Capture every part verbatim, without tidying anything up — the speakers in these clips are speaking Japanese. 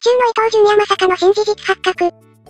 中の伊東純也まさかの新事実発覚。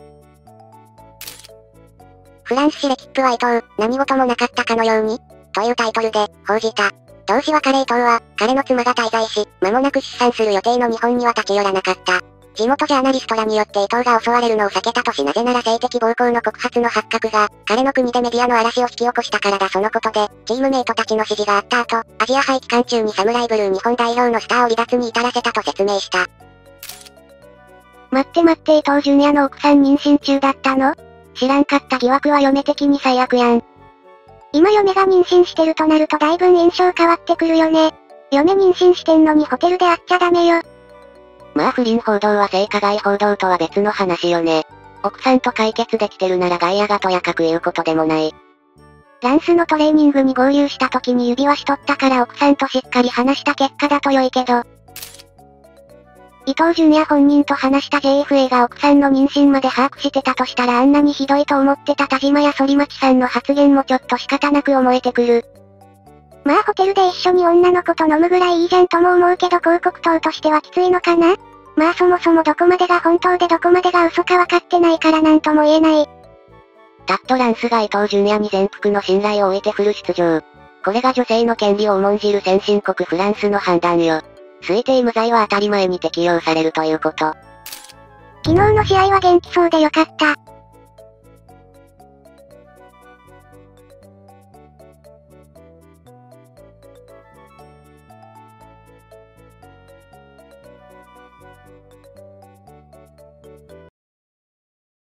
フランス紙レキップは伊東、何事もなかったかのようにというタイトルで報じた。同紙は彼伊東は、彼の妻が滞在し、間もなく出産する予定の日本には立ち寄らなかった。地元ジャーナリストらによって伊東が襲われるのを避けたとし、なぜなら性的暴行の告発の発覚が、彼の国でメディアの嵐を引き起こしたからだ。そのことで、チームメイトたちの指示があった後、アジア杯期間中にサムライブルー日本代表のスターを離脱に至らせたと説明した。 待って待って、伊東純也の奥さん妊娠中だったの？知らんかった。疑惑は嫁的に最悪やん。今嫁が妊娠してるとなるとだいぶ印象変わってくるよね。嫁妊娠してんのにホテルで会っちゃダメよ。 まあ不倫報道は性加害報道とは別の話よね。奥さんと解決できてるなら外野がとやかく言うことでもない。 ランスのトレーニングに合流した時に指輪しとったから奥さんとしっかり話した結果だと良いけど。伊東純也本人と話した ジェイエフエー が奥さんの妊娠まで把握してたとしたらあんなにひどいと思ってた田島や反町さんの発言もちょっと仕方なく思えてくる。まあホテルで一緒に女の子と飲むぐらいいいじゃんとも思うけど広告塔としてはきついのかな？まあそもそもどこまでが本当でどこまでが嘘か分かってないからなんとも言えない。 タットランスが伊東純也に全幅の信頼を置いてフル出場。これが女性の権利を重んじる先進国フランスの判断よ。推定無罪は当たり前に適用されるということ。 昨日の試合は元気そうでよかった。